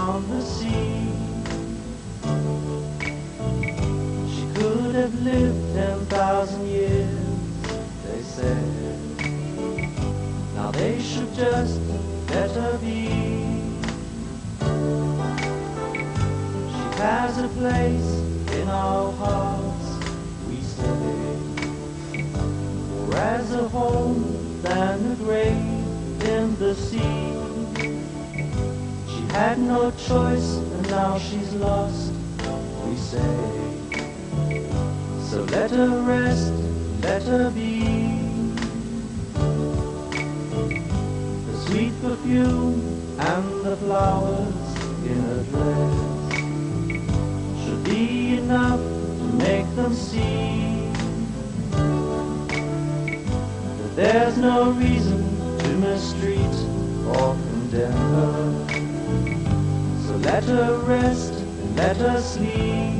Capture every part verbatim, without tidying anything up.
on the sea. She could have lived ten thousand years, they said. Now they should just let her be. She has a place in our hearts, we say, more as a home than a grave in the sea. She had no choice and now she's lost, we say. So let her rest, let her be. The sweet perfume and the flowers in her dress should be enough to make them see that there's no reason to mistreat or condemn her. So let her rest and let her sleep.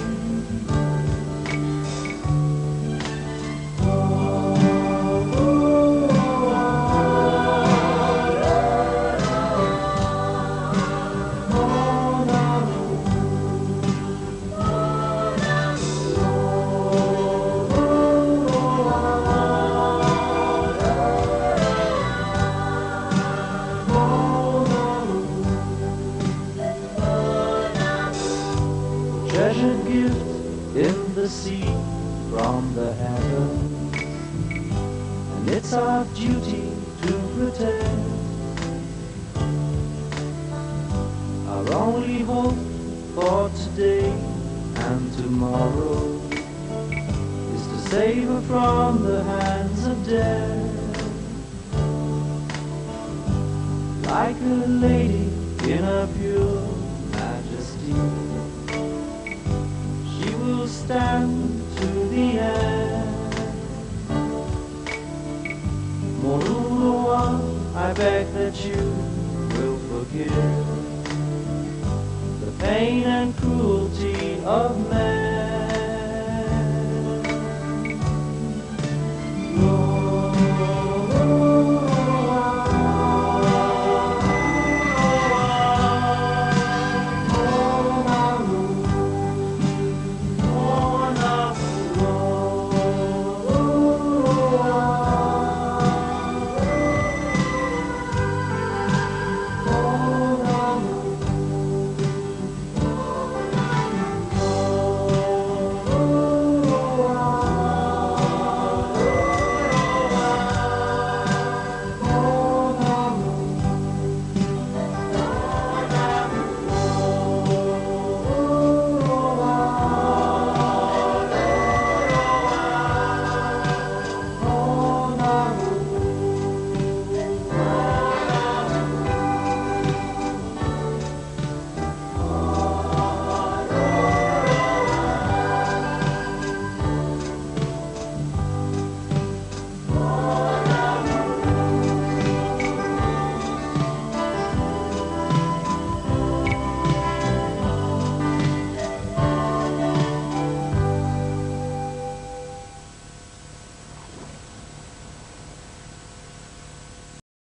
Treasured gift in the sea from the heavens, and it's our duty to protect. Our only hope for today and tomorrow is to save her from the hands of death. Like a lady in her pure majesty, will stand to the end. Moruloa, I beg that you will forgive the pain and cruelty of man.